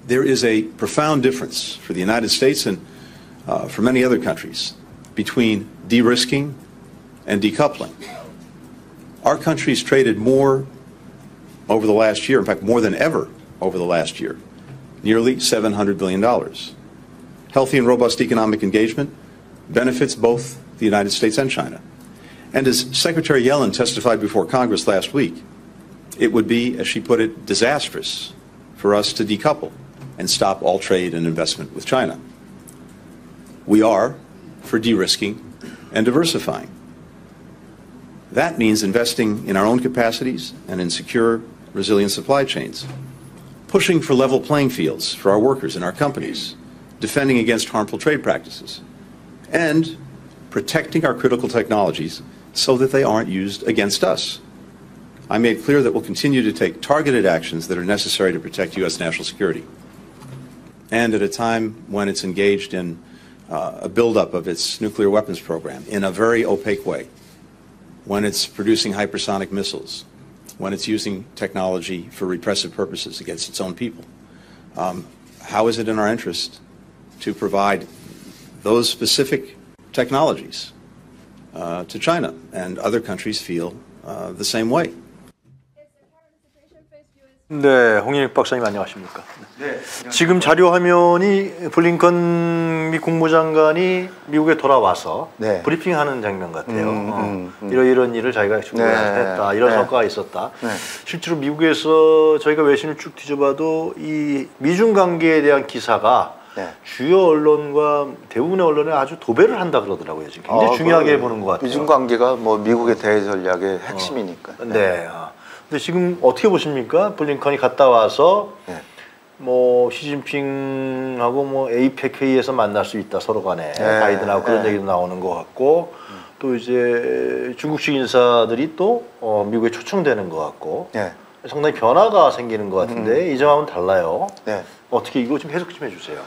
There is a profound difference for the United States and for many other countries between de-risking and decoupling. Our country's traded more over the last year, in fact, more than ever over the last year, nearly $700 billion. Healthy and robust economic engagement benefits both the United States and China. And as Secretary Yellen testified before Congress last week, it would be, as she put it, disastrous for us to decouple and stop all trade and investment with China. We are for de-risking and diversifying. That means investing in our own capacities and in secure, resilient supply chains, pushing for level playing fields for our workers and our companies, defending against harmful trade practices, and protecting our critical technologies so that they aren't used against us. I made clear that we'll continue to take targeted actions that are necessary to protect U.S. national security. And at a time when it's engaged in a buildup of its nuclear weapons program in a very opaque way, when it's producing hypersonic missiles, when it's using technology for repressive purposes against its own people, how is it in our interest to provide those specific technologies to China? And other countries feel the same way. 네, 홍인익 박사님 안녕하십니까? 네. 지금 자료 화면이 블링컨 미 국무장관이 미국에 돌아와서 네. 브리핑하는 장면 같아요. 이런 일을 자기가 중국에서 했다, 이런 성과가 있었다. 네. 실제로 미국에서 저희가 외신을 쭉 뒤져봐도 이 미중 관계에 대한 기사가 네. 주요 언론과 대부분의 언론에 아주 도배를 한다 그러더라고요. 지금 굉장히 중요하게 보는 것 같아요. 미중 관계가 뭐 미국의 대외 전략의 핵심이니까. 네. 근데 지금 어떻게 보십니까? 블링컨이 갔다 와서 네. 뭐 시진핑하고 뭐 에이펙 회의에서 만날 수 있다 서로 간에 네. 바이든하고 그런 얘기도 나오는 것 같고 또 이제 중국식 인사들이 또 미국에 초청되는 것 같고 네. 상당히 변화가 생기는 것 같은데 이 점하고는 달라요. 네. 어떻게 이거 좀 해석 좀 해주세요.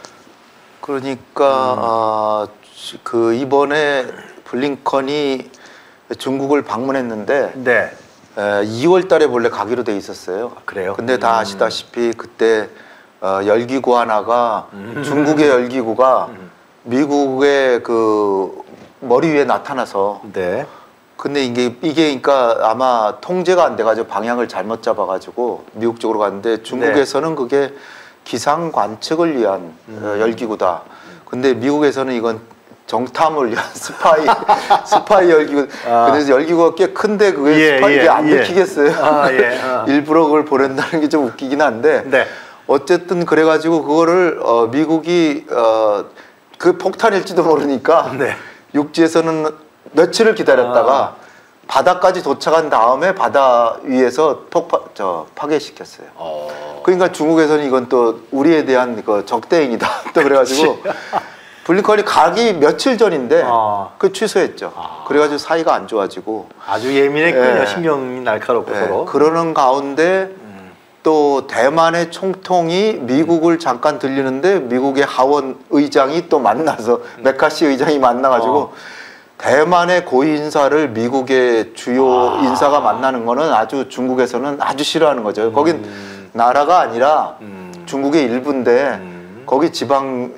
그러니까 그 이번에 블링컨이 중국을 방문했는데. 네. 2월 달에 원래 가기로 돼 있었어요. 아, 그래요? 근데 다 아시다시피 그때 열기구 하나가 중국의 열기구가 미국의 그 머리 위에 나타나서 네. 근데 이게 그러니까 아마 통제가 안 돼가지고 방향을 잘못 잡아가지고 미국 쪽으로 갔는데 중국에서는 네. 그게 기상 관측을 위한 열기구다. 근데 미국에서는 이건 정탐을 위한 스파이 열기구. 그래서 열기구가 꽤 큰데 그게 스파이가 안 들키겠어요. 일부러 그걸 보낸다는 게 좀 웃기긴 한데. 네. 어쨌든 그래가지고 그거를 미국이 그 폭탄일지도 모르니까 네. 육지에서는 며칠을 기다렸다가 바다까지 도착한 다음에 바다 위에서 파괴시켰어요. 그러니까 중국에서는 이건 또 우리에 대한 그 적대행위다. 또 그래가지고. 블링컨이 가기 며칠 전인데 그 취소했죠. 그래가지고 사이가 안 좋아지고 아주 예민했군요. 신경이 날카롭고 서로. 그러는 가운데 또 대만의 총통이 미국을 잠깐 들리는데 미국의 하원 의장이 또 만나서 메카시 의장이 만나가지고 대만의 고위 인사를 미국의 주요 인사가 만나는 거는 아주 중국에서는 아주 싫어하는 거죠. 거긴 나라가 아니라 중국의 일부인데 거기 지방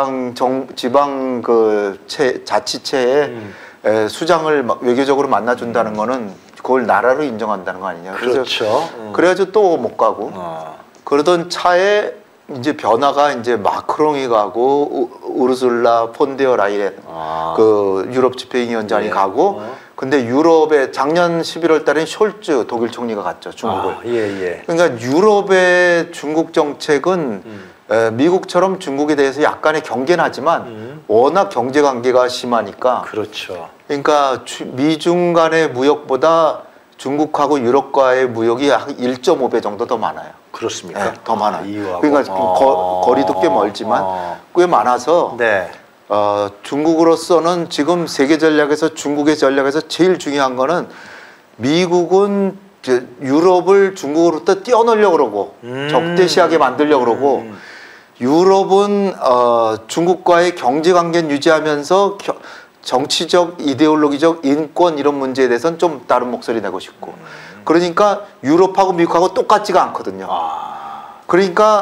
그 자치체에 수장을 외교적으로 만나준다는 거는 그걸 나라로 인정한다는 거 아니냐. 그렇죠. 그래가지고 또 못 가고 그러던 차에 이제 변화가 이제 마크롱이 가고 우르술라 폰데어 라이엔 그 유럽 집행위원장이 가고 근데 유럽에 작년 11월 달엔 숄츠 독일 총리가 갔죠. 중국을. 그러니까 유럽의 중국 정책은 미국처럼 중국에 대해서 약간의 경계는 하지만 워낙 경제 관계가 심하니까 그렇죠. 그러니까 미중 간의 무역보다 중국하고 유럽과의 무역이 한 1.5배 정도 더 많아요. 그렇습니까? 네, 더 많아요. 그러니까 거리도 꽤 멀지만 꽤 많아서 네. 중국으로서는 지금 세계 전략에서 중국의 전략에서 제일 중요한 거는 미국은 유럽을 중국으로부터 떼어놓으려고 그러고 적대시하게 만들려고 그러고 유럽은 중국과의 경제관계는 유지하면서 정치적, 이데올로기적, 인권 이런 문제에 대해서는 좀 다른 목소리 내고 싶고 그러니까 유럽하고 미국하고 똑같지가 않거든요. 그러니까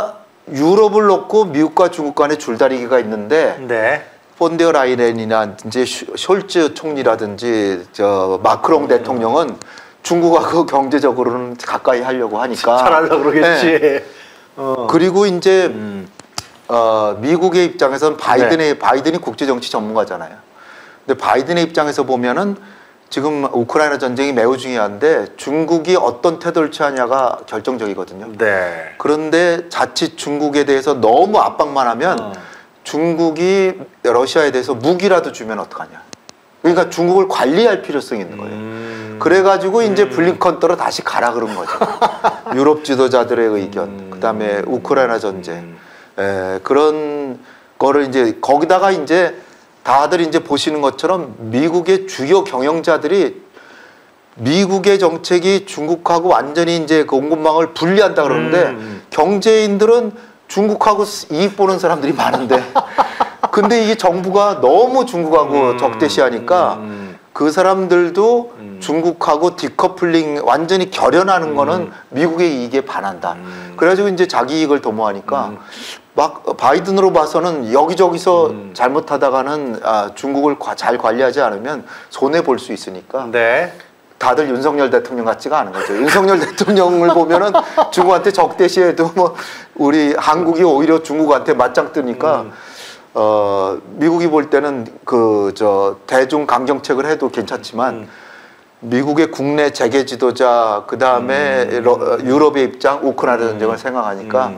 유럽을 놓고 미국과 중국 간의 줄다리기가 있는데 네. 폰데어 라이넨이라든지 숄츠 총리라든지 저 마크롱 대통령은 중국하고 경제적으로는 가까이 하려고 하니까 잘하려고 그러겠지. 네. 그리고 이제 미국의 입장에서는 바이든이 국제정치 전문가잖아요. 근데 바이든의 입장에서 보면은 지금 우크라이나 전쟁이 매우 중요한데 중국이 어떤 태도를 취하냐가 결정적이거든요. 네. 그런데 자칫 중국에 대해서 너무 압박만 하면 중국이 러시아에 대해서 무기라도 주면 어떡하냐. 그러니까 중국을 관리할 필요성이 있는 거예요. 그래가지고 이제 블링컨 떠러 다시 가라 그런 거죠. 유럽 지도자들의 의견, 그다음에 우크라이나 전쟁, 그런 거를 이제 거기다가 이제 다들 이제 보시는 것처럼 미국의 주요 경영자들이 미국의 정책이 중국하고 완전히 이제 그 공급망을 분리한다 그러는데 경제인들은 중국하고 이익 보는 사람들이 많은데 근데 이게 정부가 너무 중국하고 적대시하니까 그 사람들도 중국하고 디커플링 완전히 결연하는 거는 미국의 이익에 반한다. 그래가지고 이제 자기 이익을 도모하니까 막 바이든으로 봐서는 여기저기서 잘못하다가는 중국을 잘 관리하지 않으면 손해 볼 수 있으니까 네. 다들 윤석열 대통령 같지가 않은 거죠. 윤석열 대통령을 보면은 중국한테 적대시해도 뭐 우리 한국이 오히려 중국한테 맞짱 뜨니까 미국이 볼 때는 그 대중 강경책을 해도 괜찮지만 미국의 국내 재계 지도자 그 다음에 유럽의 입장, 우크라이나 전쟁을 생각하니까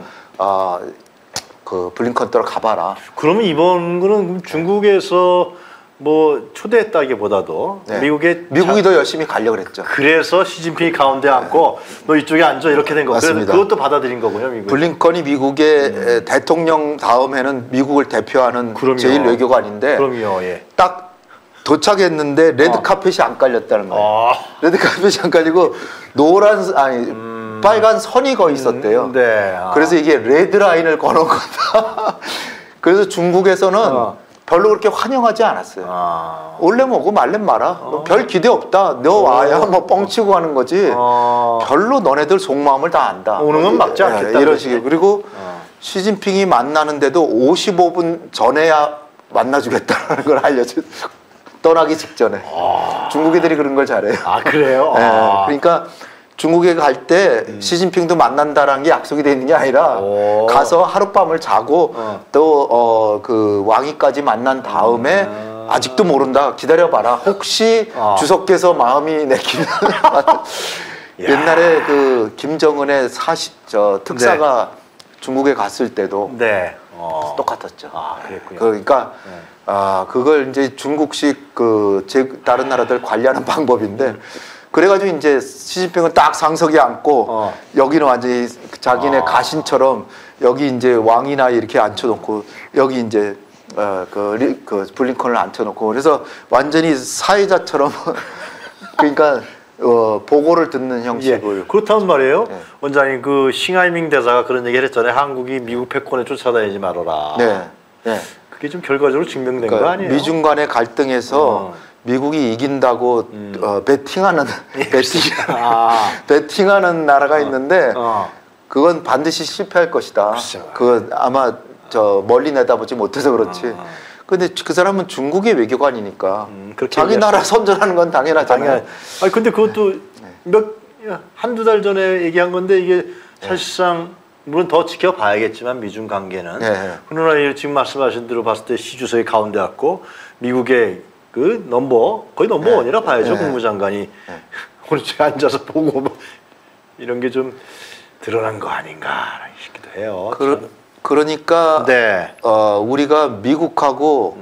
그 블링컨 떠러 가봐라. 그러면 이번 거는 중국에서 뭐 초대했다기보다도 네. 미국이 더 열심히 가려고 그랬죠. 그래서 시진핑이 가운데 앉고 너 이쪽에 앉아 이렇게 된 거. 맞습니다. 그것도 받아들인 거군요, 미국. 블링컨이 미국의 대통령 다음에는 미국을 대표하는 그럼요. 제일 외교관인데 그럼요, 예. 딱 도착했는데 레드 카펫이 안 깔렸다는 거예요. 레드 카펫이 안 깔리고 빨간 선이 거의 있었대요. 네. 그래서 이게 레드 라인을 거는 거다. 그래서 중국에서는 별로 그렇게 환영하지 않았어요. 올래 뭐고 말래 마라. 별 기대 없다. 너 와야 뭐 뻥치고 가는 거지. 별로 너네들 속마음을 다 안다. 오는 건 막지 않겠다. 이런 식이에요. 그리고 시진핑이 만나는데도 55분 전에야 만나주겠다는 걸 알려줘. 떠나기 직전에. 중국 애들이 그런 걸 잘해요. 아, 그래요? 그러니까 중국에 갈 때 시진핑도 만난다라는 게 약속이 돼 있는 게 아니라 가서 하룻밤을 자고 또 그 왕위까지 만난 다음에 아직도 모른다. 기다려봐라. 혹시 주석께서 마음이 내키면 옛날에 그 김정은의 특사가 중국에 갔을 때도 네. 똑같았죠. 그랬군요. 그러니까 그걸 이제 중국식 다른 나라들 관리하는 방법인데 그래가지고 이제 시진핑은 딱 상석에 앉고 여기는 완전히 자기네 가신처럼 여기 이제 왕이나 이렇게 앉혀놓고 여기 이제 그 블링컨을 앉혀놓고 그래서 완전히 사회자처럼 그러니까 보고를 듣는 형식을. 예. 그렇다면 말이에요. 네. 원장님 그 싱하이밍 대사가 그런 얘기를 했잖아요. 한국이 미국 패권에 쫓아다니지 말아라. 네. 네. 그게 좀 결과적으로 증명된 거 아니에요? 미중 간의 갈등에서 미국이 이긴다고 베팅하는 베팅하는 나라가 있는데 그건 반드시 실패할 것이다. 그건 아마 멀리 내다보지 못해서 그렇지. 근데 그 사람은 중국의 외교관이니까 자기 나라 선전하는 건 당연하잖아요. 아니 근데 그것도 한두 달 전에 얘기한 건데 이게 사실상 물론 더 지켜봐야겠지만 미중 관계는 그러나 지금 말씀하신 대로 봤을 때 시주석이 가운데 왔고 미국의 그 거의 넘버 원이라 봐야죠. 국무장관이 오늘 제가 앉아서 보고 뭐 이런 게 좀 드러난 거 아닌가 싶기도 해요. 그러니까 네. 우리가 미국하고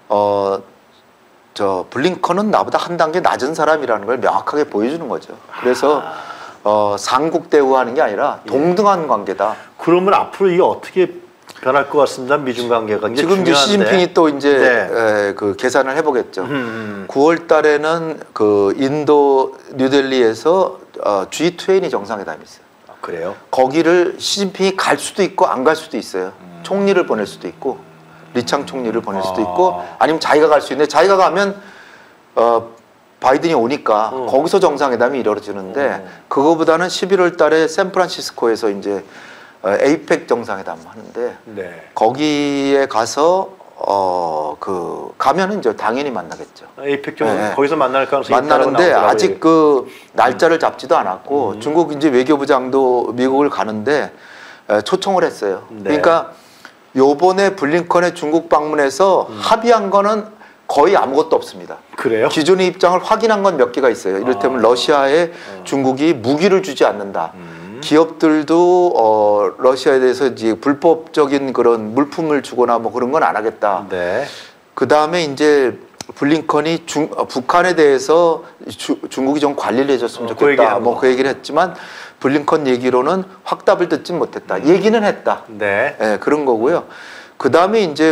블링컨은 나보다 한 단계 낮은 사람이라는 걸 명확하게 보여주는 거죠. 그래서 상국 대우하는 게 아니라 동등한 관계다. 그러면 앞으로 이게 어떻게 변할 것 같습니다. 미중 관계가 지금 이제 시진핑이 또 이제 그 계산을 해보겠죠. 9월 달에는 그 인도 뉴델리에서 G20 정상회담이 있어요. 그래요? 거기를 시진핑이 갈 수도 있고 안 갈 수도 있어요. 총리를 보낼 수도 있고 리창 총리를 보낼 수도 있고 아니면 자기가 갈 수 있는데 자기가 가면 바이든이 오니까 거기서 정상회담이 이루어지는데 그거보다는 11월 달에 샌프란시스코에서 이제 에이펙 정상회담 하는데 네. 거기에 가서 가면은 이제 당연히 만나겠죠. 에이펙 좀 네. 거기서 만날 가능성이 만나는데 있다고 나오더라고요. 아직 그 날짜를 잡지도 않았고 중국 이제 외교부장도 미국을 가는데 초청을 했어요. 네. 그러니까 요번에 블링컨의 중국 방문에서 합의한 거는 거의 아무것도 없습니다. 그래요? 기존의 입장을 확인한 건 몇 개가 있어요. 이를테면 러시아에 중국이 무기를 주지 않는다. 기업들도 러시아에 대해서 이제 불법적인 그런 물품을 주거나 뭐 그런 건 안 하겠다. 네. 그 다음에 이제 블링컨이 북한에 대해서 중국이 좀 관리를 해줬으면 좋겠다. 뭐 그 얘기를 했지만 블링컨 얘기로는 확답을 듣진 못했다. 얘기는 했다. 네. 네, 그런 거고요. 그 다음에 이제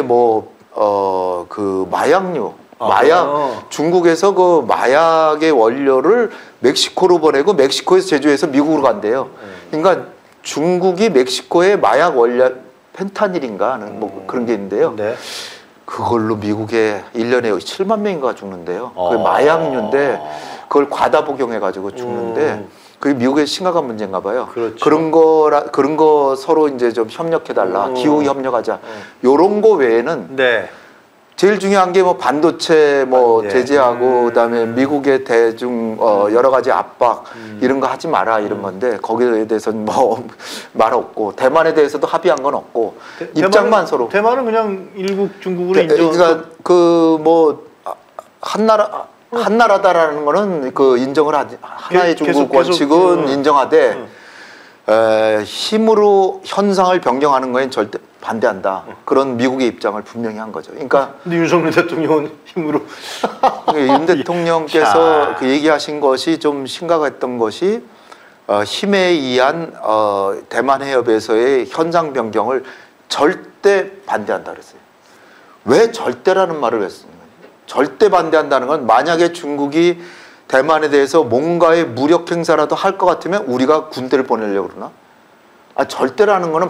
그 마약류. 마약 중국에서 그 마약의 원료를 멕시코로 보내고 멕시코에서 제조해서 미국으로 간대요. 그러니까 중국이 멕시코에 마약 원료 펜타닐인가 하는 뭐 그런 게 있는데요. 네. 그걸로 미국에 1년에 7만 명인가 죽는데요. 그게 마약류인데 그걸 과다 복용해 가지고 죽는데 그게 미국의 심각한 문제인가 봐요. 그렇죠. 그런 거 서로 이제 좀 협력해 달라. 기후 협력하자. 요런 거 외에는 네. 제일 중요한 게 뭐 반도체 뭐 네. 제재하고 그다음에 미국의 대중 여러 가지 압박 이런 거 하지 마라 이런 건데 거기에 대해서는 뭐 말 없고 대만에 대해서도 합의한 건 없고 입장만 서로 대만은 그냥 일국 중국으로 인정. 그러니까 그 뭐 한나라다라는 거는 그 인정을 하지 하나의 중국 원칙은 인정하되 힘으로 현상을 변경하는 거엔 절대 반대한다. 그런 미국의 입장을 분명히 한 거죠. 그러니까 근데 윤석열 대통령은 힘으로 윤 대통령께서 그 얘기하신 것이 좀 심각했던 것이 힘에 의한 대만 해협에서의 현상 변경을 절대 반대한다 그랬어요. 왜 절대라는 말을 왜 쓰는 거예요? 절대 반대한다는 건 만약에 중국이 대만에 대해서 뭔가의 무력 행사라도 할 것 같으면 우리가 군대를 보내려고 그러나? 절대라는 거는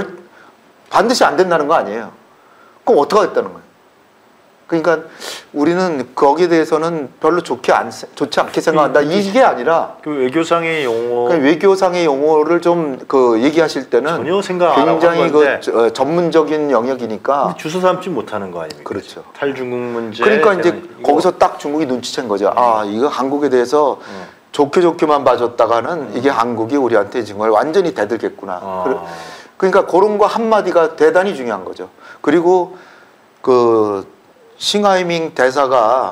반드시 안 된다는 거 아니에요. 그럼 어떻게 하겠다는 거예요? 그러니까 우리는 거기에 대해서는 별로 좋지 않게 생각한다. 이게 아니라 그 외교상의 용어, 외교상의 용어를 좀 그 얘기하실 때는 전혀 생각 안 하고 굉장히 그 전문적인 영역이니까 주워 삼지 못하는 거 아닙니까? 그렇죠. 탈중국 문제. 그러니까 이제 거기서 딱 중국이 눈치챈 거죠. 이거 한국에 대해서 좋게만 봐줬다가는 이게 한국이 우리한테 정말 완전히 대들겠구나. 그러니까 그런 거 한마디가 대단히 중요한 거죠. 그리고 그 싱하이밍 대사가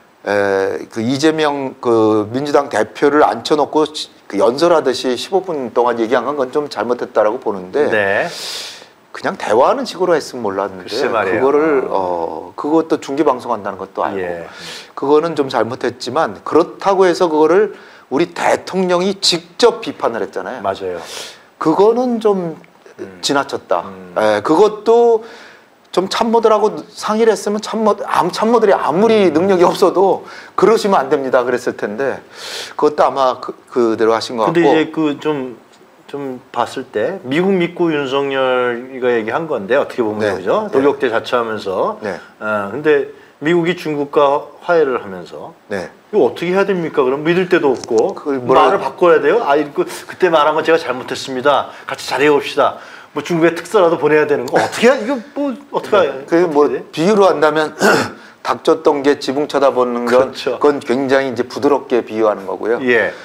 그 이재명 그 민주당 대표를 앉혀놓고 그 연설하듯이 15분 동안 얘기한 건 좀 잘못했다라고 보는데 네. 그냥 대화하는 식으로 했으면 몰랐는데 그거를 그것도 중계 방송한다는 것도 알고 그거는 좀 잘못했지만 그렇다고 해서 그거를 우리 대통령이 직접 비판을 했잖아요. 맞아요. 그거는 좀 지나쳤다. 그것도 좀 참모들하고 상의를 했으면 참모들이 아무리 능력이 없어도 그러시면 안 됩니다. 그랬을 텐데 그것도 아마 그대로 하신 것 같고. 근데 이제 그 좀 봤을 때 미국 믿고 윤석열이가 얘기한 건데 어떻게 보면 그죠? 도격대 자처하면서. 근데 미국이 중국과 화해를 하면서 이거 어떻게 해야 됩니까? 그럼 믿을 데도 없고 말을 바꿔야 돼요? 그때 말한 건 제가 잘못했습니다. 같이 잘해 봅시다. 뭐 중국에 특사라도 보내야 되는 거 어떻게 해? 이거 뭐 어떻게 비유로 한다면 닥쳤던 게 지붕 쳐다보는 건 그건 굉장히 이제 부드럽게 비유하는 거고요.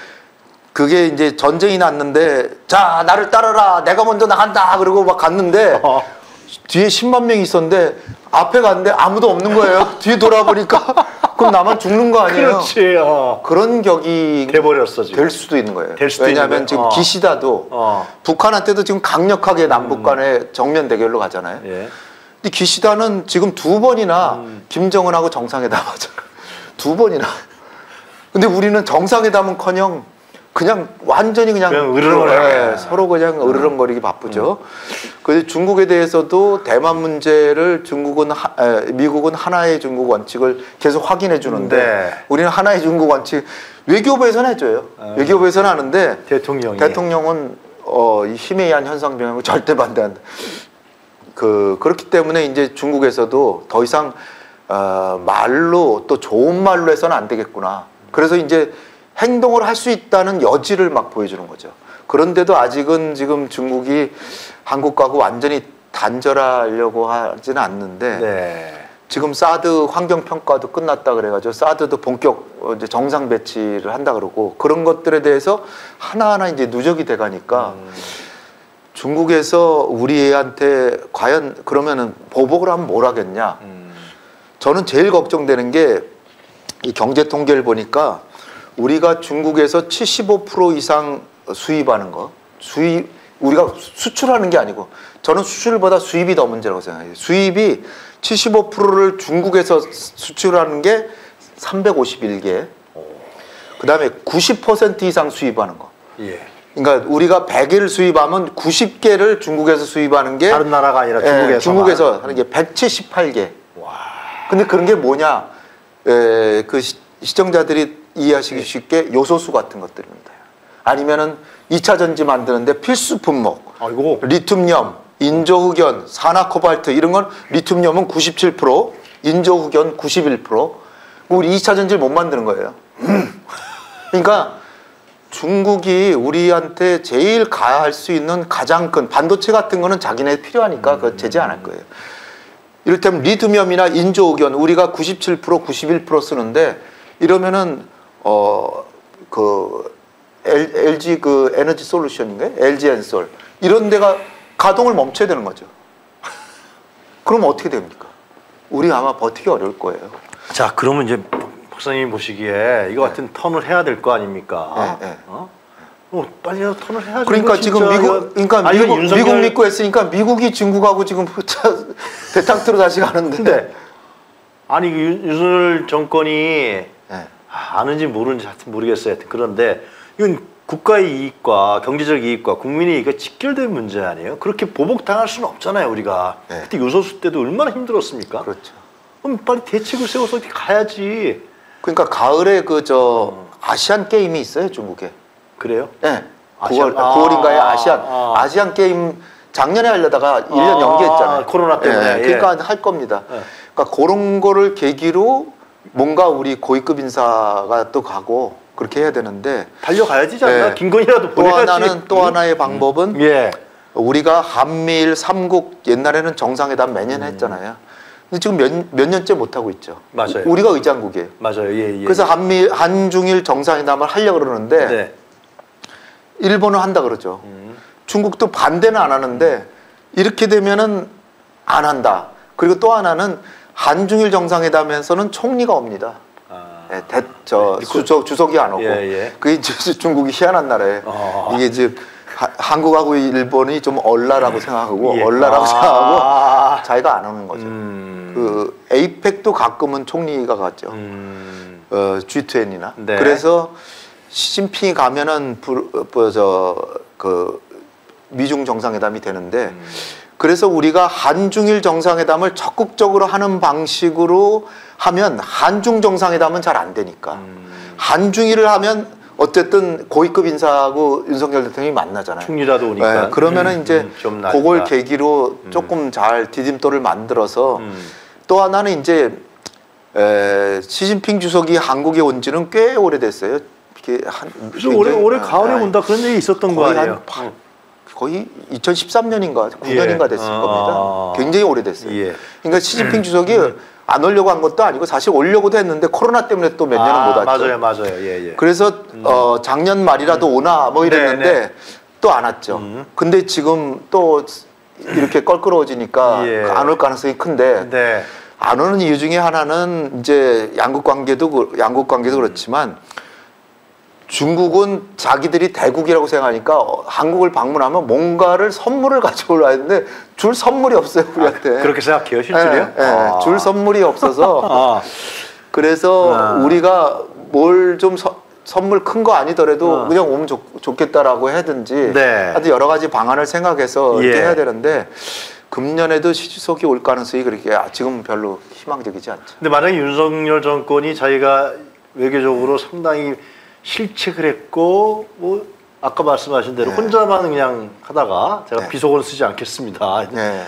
그게 이제 전쟁이 났는데 자 나를 따르라 내가 먼저 나간다 그러고 막 갔는데 뒤에 10만 명이 있었는데 앞에 갔는데 아무도 없는 거예요. 뒤에 돌아보니까 그럼 나만 죽는 거 아니에요? 그렇지. 그런 격이 돼버렸어, 지금. 될 수도 있는 거예요. 왜냐하면 지금 기시다도 북한한테도 지금 강력하게 남북 간의 정면 대결로 가잖아요. 근데 기시다는 지금 2번이나 김정은하고 정상회담 하잖아요. 2번이나. 근데 우리는 정상회담은커녕 그냥 완전히 그냥 서로 그냥 으르렁거리기 바쁘죠. 그래서 중국에 대해서도 대만 문제를 미국은 하나의 중국 원칙을 계속 확인해 주는데 우리는 하나의 중국 원칙 외교부에서는 해줘요. 외교부에서는 하는데 대통령은 힘에 의한 현상 변경을 절대 반대한다. 그렇기 때문에 이제 중국에서도 더 이상 말로 또 좋은 말로 해서는 안 되겠구나. 그래서 이제 행동을 할 수 있다는 여지를 막 보여주는 거죠. 그런데도 아직은 지금 중국이 한국하고 완전히 단절하려고 하지는 않는데 네. 지금 사드 환경평가도 끝났다 그래가지고 사드도 본격 이제 정상 배치를 한다 그러고 그런 것들에 대해서 하나하나 이제 누적이 돼가니까 중국에서 우리한테 과연 그러면은 보복을 하면 뭘 하겠냐. 저는 제일 걱정되는 게 이 경제 통계를 보니까 우리가 중국에서 75% 이상 수입하는 거, 우리가 수출하는 게 아니고 저는 수출보다 수입이 더 문제라고 생각해요. 수입이 75%를 중국에서 수출하는 게 351개, 그 다음에 90% 이상 수입하는 거. 예. 그러니까 우리가 100개를 수입하면 90개를 중국에서 수입하는 게 다른 나라가 아니라 중국에서 중국에서 하는 게 178개. 와. 근데 그런 게 뭐냐? 그 시청자들이 이해하시기 쉽게 요소수 같은 것들입니다. 아니면은 2차 전지 만드는데 필수 품목. 아이고. 리튬염, 인조흑연, 산화코발트 이런 건 리튬염은 97%, 인조흑연 91%. 우리 2차 전지를 못 만드는 거예요. 그러니까 중국이 우리한테 제일 가할 수 있는 가장 큰 반도체 같은 거는 자기네 필요하니까 그거 제재 안 할 거예요. 이를테면 리튬염이나 인조흑연 우리가 97%, 91% 쓰는데 이러면은 그 LG 그 에너지 솔루션인가요? LG 엔솔 이런 데가 가동을 멈춰야 되는 거죠. 그럼 어떻게 됩니까? 우리 아마 버티기 어려울 거예요. 자, 그러면 이제 박사님이 보시기에 이거 같은 턴을 해야 될 거 아닙니까? 네. 빨리 턴을 해야죠. 그러니까 지금 미국 믿고 했으니까 미국이 중국하고 지금 대탕트로 다시 가는데. 근데 아니 그 윤석열 정권이 아는지 모르는지 하여튼 모르겠어요. 그런데 이건 국가의 이익과 경제적 이익과 국민의 이익과 직결된 문제 아니에요? 그렇게 보복당할 수는 없잖아요, 우리가. 그때 요소수 때도 얼마나 힘들었습니까? 그렇죠. 그럼 빨리 대책을 세워서 어떻게 가야지. 그러니까 가을에 아시안 게임이 있어요, 중국에. 그래요? 네. 9월인가에 아시안 게임 작년에 하려다가 1년 연기했잖아요. 코로나 때문에. 그러니까 할 겁니다. 그러니까 그런 거를 계기로 뭔가 우리 고위급 인사가 또 가고 그렇게 해야 되는데 달려가야지 않나? 김건희라도 보내야지. 또 하나의 방법은 우리가 한미일 3국 옛날에는 정상회담 매년 했잖아요. 근데 지금 몇 년째 못 하고 있죠. 맞아요. 우리가 의장국이에요. 맞아요. 그래서 한중일 정상회담을 하려고 그러는데 일본은 한다 그러죠. 중국도 반대는 안 하는데 이렇게 되면은 안 한다. 그리고 또 하나는 한중일 정상회담에서는 총리가 옵니다. 주석이 안 오고. 그게 중국이 희한한 나라예요. 이게 이제 한국하고 일본이 좀 얼라라고 생각하고 얼라라고 생각하고 자기가 안 오는 거죠. 그 에이펙도 가끔은 총리가 가죠. G20이나. 그래서 시진핑이 가면은 미중 정상회담이 되는데 그래서 우리가 한중일 정상회담을 적극적으로 하는 방식으로 하면 한중 정상회담은 잘 안 되니까 한중일을 하면 어쨌든 고위급 인사하고 윤석열 대통령이 만나잖아요. 총리라도 오니까. 그러면은 이제 그걸 계기로 조금 잘 디딤돌을 만들어서 또 하나는 이제 시진핑 주석이 한국에 온 지는 꽤 오래됐어요. 그래서 올해 가을에 온다 그런 얘기 있었던 거 아니에요? 거의 2013년인가 9년인가 됐을 겁니다. 굉장히 오래됐어요. 그러니까 시진핑 주석이 안 오려고 한 것도 아니고 사실 오려고도 했는데 코로나 때문에 또 몇 년은 못 왔죠. 맞아요. 그래서 작년 말이라도 오나 뭐 이랬는데 또 안 왔죠. 근데 지금 또 이렇게 껄끄러워지니까 안 올 가능성이 큰데 안 오는 이유 중에 하나는 이제 양국 관계도 그렇지만 중국은 자기들이 대국이라고 생각하니까 한국을 방문하면 뭔가를 선물을 가져올라 했는데 줄 선물이 없어요, 우리한테. 그렇게 생각해요, 실제로요? 줄 선물이 없어서 그래서 우리가 뭘 좀 선물 큰 거 아니더라도 그냥 오면 좋겠다라고 하든지 하여튼 여러 가지 방안을 생각해서 이렇게 해야 되는데 금년에도 시 주석이 올 가능성이 그렇게 지금 별로 희망적이지 않죠. 근데 만약에 윤석열 정권이 자기가 외교적으로 상당히 실책을 했고 뭐 아까 말씀하신 대로 혼자만 그냥 하다가 제가 비속어는 쓰지 않겠습니다.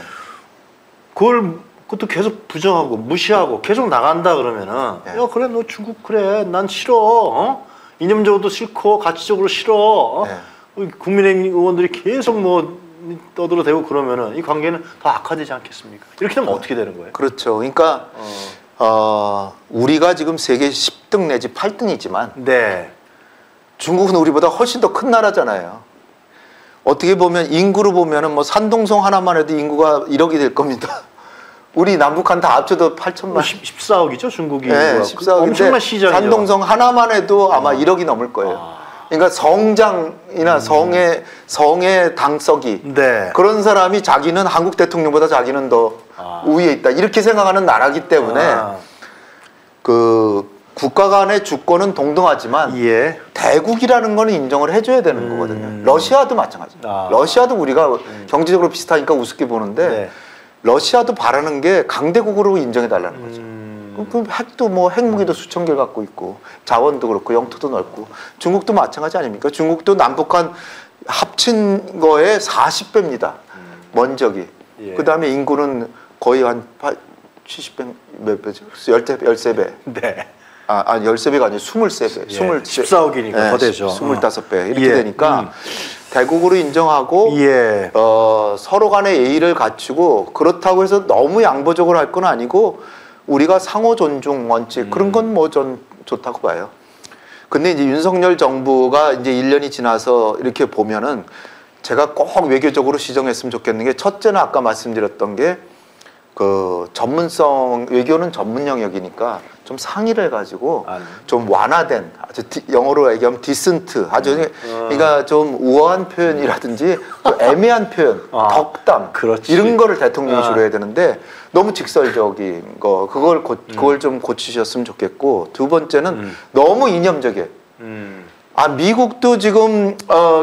그것도 계속 부정하고 무시하고 계속 나간다 그러면은 야 그래 너 중국 그래 난 싫어 이념적으로도 싫고 가치적으로 싫어 국민의힘 의원들이 계속 뭐 떠들어대고 그러면은 이 관계는 더 악화되지 않겠습니까? 이렇게 되면 어떻게 되는 거예요? 그렇죠. 그러니까 우리가 지금 세계 10등 내지 8등이지만 네. 중국은 우리보다 훨씬 더 큰 나라잖아요. 어떻게 보면 인구로 보면은 뭐 산동성 하나만 해도 인구가 1억이 될 겁니다. 우리 남북한 다 합쳐도 8천만. 14억이죠, 중국이. 네, 14억인데 엄청난 시장이죠. 산동성 하나만 해도 아마 1억이 넘을 거예요. 그러니까 성장이나 성의 당석이 네. 그런 사람이 자기는 한국 대통령보다 자기는 더 우위에 있다 이렇게 생각하는 나라기 때문에 그 국가 간의 주권은 동등하지만 예. 대국이라는 거는 인정을 해줘야 되는 거거든요. 러시아도 마찬가지예요. 러시아도 우리가 경제적으로 비슷하니까 우습게 보는데 네. 러시아도 바라는 게 강대국으로 인정해달라는 거죠. 그 핵도 뭐 핵무기도 수천 개 갖고 있고 자원도 그렇고 영토도 넓고 중국도 마찬가지 아닙니까? 중국도 남북한 합친 거에 40배입니다. 면적이. 예. 그 다음에 인구는 거의 한 70배 몇 배죠? 13배. 네. 아니 13배가 아니고 23배. 예. 14억이니까 더 되죠. 25배 이렇게 예. 되니까 대국으로 인정하고 예. 서로 간의 예의를 갖추고 그렇다고 해서 너무 양보적으로 할 건 아니고 우리가 상호 존중 원칙 그런 건 뭐 전 좋다고 봐요. 근데 이제 윤석열 정부가 이제 1년이 지나서 이렇게 보면은 제가 꼭 외교적으로 시정했으면 좋겠는 게 첫째는 아까 말씀드렸던 게 그 전문성 외교는 전문 영역이니까 좀 상의를 해가지고 좀 완화된 아주 영어로 얘기하면 디센트 아주 그러니까 좀 우아한 표현이라든지 또 애매한 표현 덕담 그렇지. 이런 거를 대통령이 주로 해야 되는데 너무 직설적인 거 그걸 좀 고치셨으면 좋겠고 두 번째는 너무 이념적이에요. 미국도 지금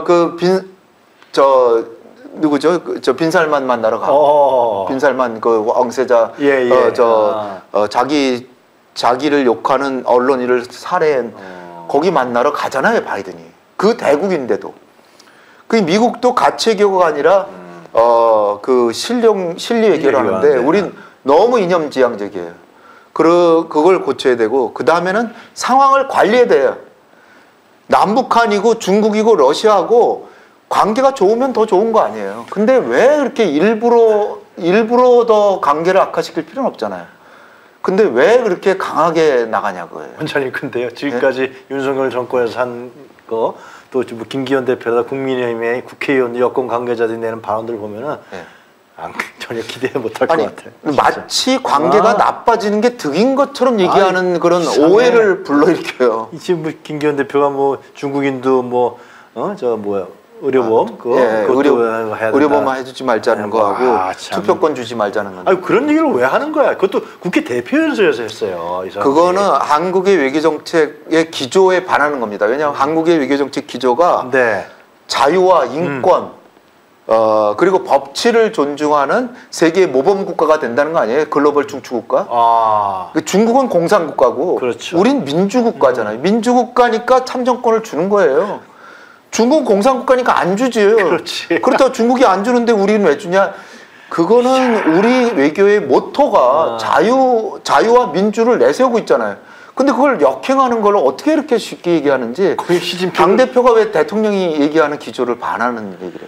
누구죠? 저 빈살만 만나러 가고 빈살만 그 왕세자 자기를 욕하는 언론인을 살해한 거기 만나러 가잖아요 바이든이 그 대국인데도 그 미국도 가치 외교가 아니라 그 실리 외교를 하는데 우린 너무 이념지향적이에요. 그걸 고쳐야 되고 그 다음에는 상황을 관리해야 돼요. 남북한이고 중국이고 러시아하고 관계가 좋으면 더 좋은 거 아니에요. 근데 왜 이렇게 일부러 더 관계를 악화시킬 필요는 없잖아요. 근데 왜 그렇게 강하게 나가냐고요. 원장님 근데요. 지금까지 윤석열 정권에서 한 거 또 뭐 김기현 대표나 국민의힘의 국회의원 여권 관계자들이 내는 발언들을 보면은 전혀 기대 못할 것 같아요. 마치 관계가 나빠지는 게 득인 것처럼 얘기하는 그런 오해를 불러일으켜요. 지금 뭐 김기현 대표가 뭐 중국인도 의료보험 의료보험 해주지 말자는 거 하고 투표권 주지 말자는 거. 아니 그런 얘기를 왜 하는 거야? 그것도 국회 대표연설에서 했어요. 이 사람이. 그거는 한국의 외교 정책의 기조에 반하는 겁니다. 왜냐하면 한국의 외교 정책 기조가 자유와 인권 그리고 법치를 존중하는 세계 모범 국가가 된다는 거 아니에요? 글로벌 중추국가. 중국은 공산국가고 그렇죠. 우린 민주국가잖아요. 민주국가니까 참정권을 주는 거예요. 중국은 공산국가니까 안 주지. 그렇지. 그렇다고 중국이 안 주는데 우리는 왜 주냐? 그거는 우리 외교의 모토가 자유와 민주를 내세우고 있잖아요. 근데 그걸 역행하는 걸 어떻게 이렇게 쉽게 얘기하는지 당대표가 왜 대통령이 얘기하는 기조를 반하는 얘기를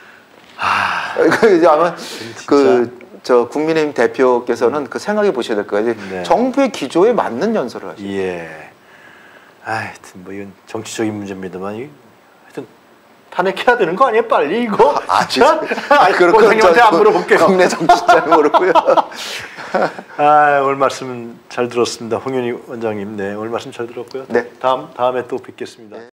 해요. 아마 저 국민의힘 대표께서는 그 생각해 보셔야 될 거예요. 정부의 기조에 맞는 연설을 하시죠. 하여튼 뭐 이건 정치적인 문제입니다만 하여튼 탄핵해야 되는 거 아니에요? 빨리 이거. 원장님한테 안 물어볼게요. 국내 정치 잘 모르고요. 오늘 말씀 잘 들었습니다. 홍윤희 원장님. 네, 오늘 말씀 잘 들었고요. 네. 다음에 또 뵙겠습니다.